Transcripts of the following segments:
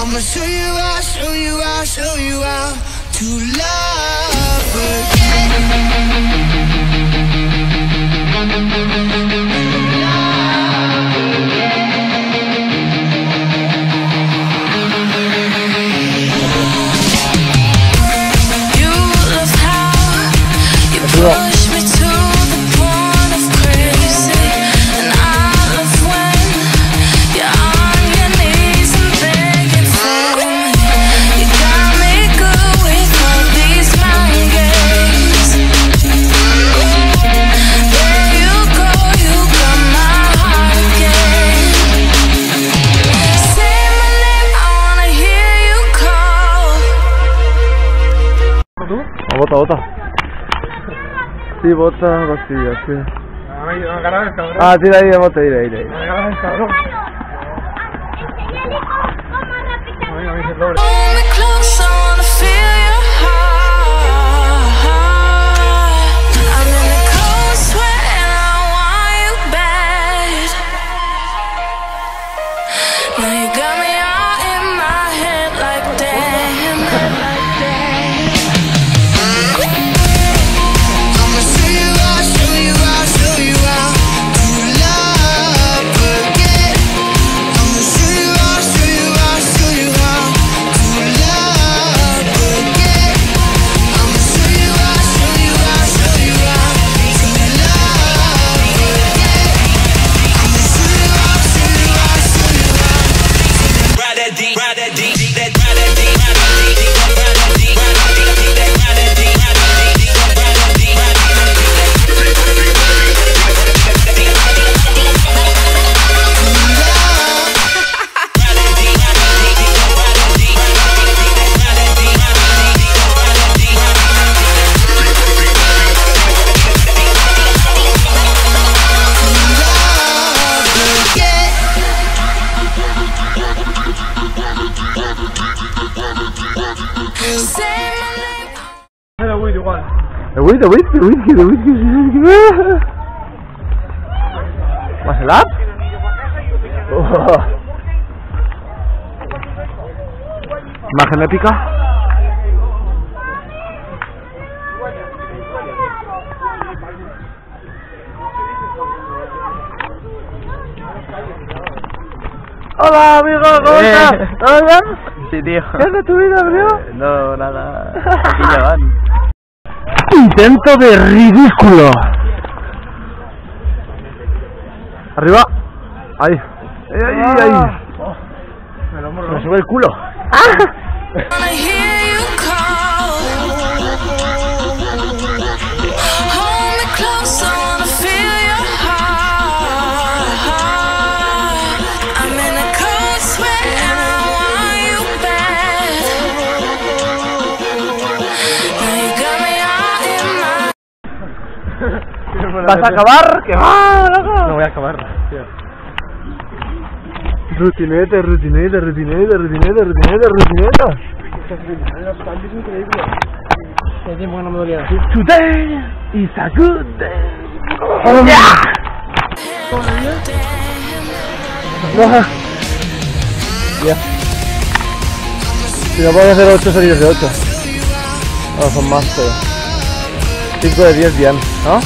I'ma show you how, show you how, show you how to love again. You love how you push me to the point of crazy, and I love when you're on your knees and begging for me. You got me good with all these mind games. There you go, you got my heart again. Say my name, I wanna hear you call. Bota. Sí, bota, vacía, sí. Tira ahí, bota, ahí. Hold me close, I wanna feel your heart. I'm in the cold sweat and I want you bad. Now you got me all in my head like damn. I'ma show you how, show you how, show you how to love again. I'ma show you how, show you how, show you how to love again. I'ma show you how, show you how, show you how to love again. I'ma show you how, show you how, show you how. Ride that deep, ride that deep, that ride that deep, ride that deep, ride that deep, ride that deep, that ride that deep, ride that deep, ride that deep, ride The whisky. ¿Más helado? Imagen épica. Hola amigo, ¿cómo estás? ¿Todo bien? Sí, tío. ¿Qué es de tu vida, bro? No, nada. Aquí ya van. Intento de ridículo. Arriba. Ahí. Ahí. Me sube el culo. wanna hear you call. Hold me close, I wanna feel your heart. I'm in a cold sweat and I want you bad. Now you got me all in my. ¿Vas a acabar? ¡Que va, loco! No voy a acabar, tío. Rutineta. Today is a good day. Ya. Si no puedo hacer 8 series de 8. No, son más, pero 5 de 10 bien, ¿no?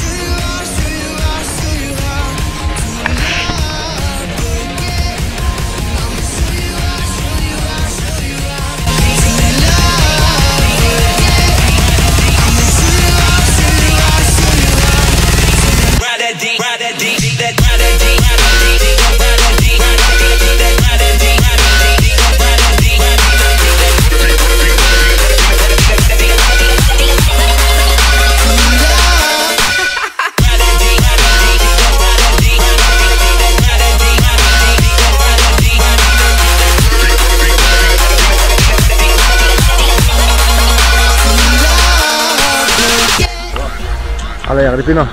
Vale, Agripino.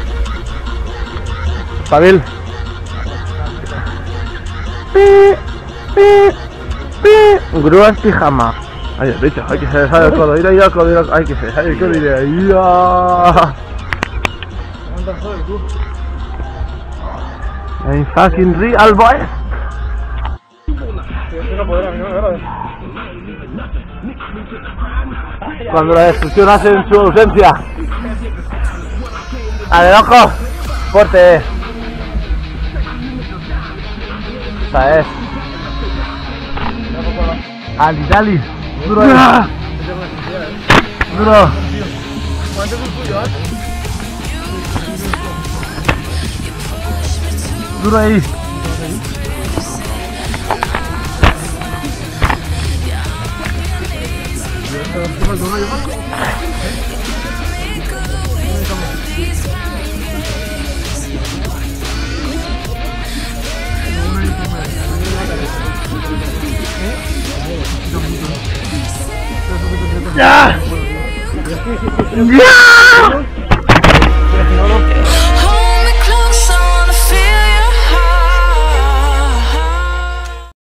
Pabil. Grúas pijama. Ay, el bicho, hay que se le sale el codo, ir al codo, hay que se le sale el codo y de ahí. En fucking real boy. no podrá, no me agrada. Cuando la destrucción hace en su ausencia. ¡Ale, loco! ¡Fuerte! Esa es. ¡Ali, dali! ¡Duro ahí! ¡Duro! ¡Duro ahí! ¡Ya! ¡Ya!